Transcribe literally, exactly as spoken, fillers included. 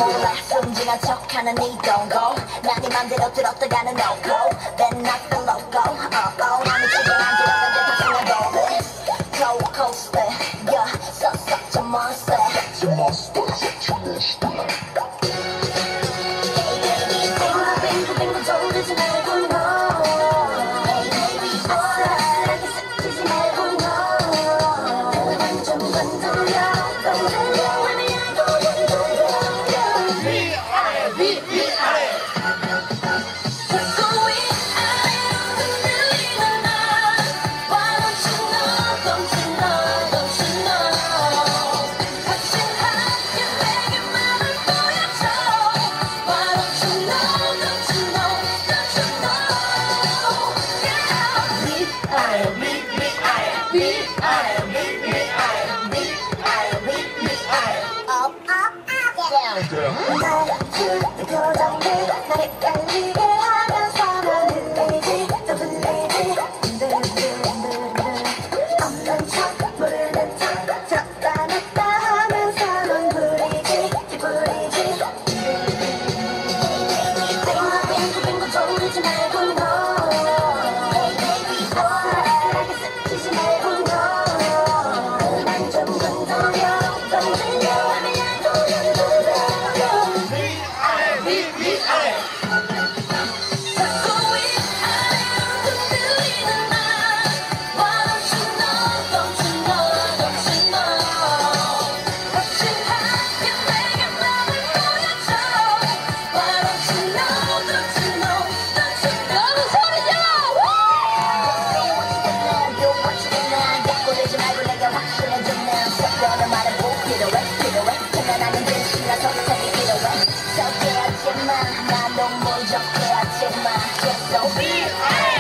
몰라 순진한 척하는 이 동고 난 네 맘대로 들었다가는 no-go Then not the logo uh-oh 나는 지금 안 들었는데 다시는 고백 Go coaster yeah such such a monster Such a monster Such a monster Hey baby 빙글 빙글 빙글 돌리지 말고 no Hey baby 아싸하게 스치지 말고 no 완전 건드려 건드려 표정들 나를 헷갈리게 하면서만 흔들리지 또 흔들리지 흔들흔들흔들흔들 없는 척 모르는 척 들었다 놨다 하면서만 부리지 부리지 빙글 빙글 돌리지 말고 no Hey baby 아싸하게 스치지 말고 no 난 좀 건드려 건드려 난 너무 적게 하지마 Just don't be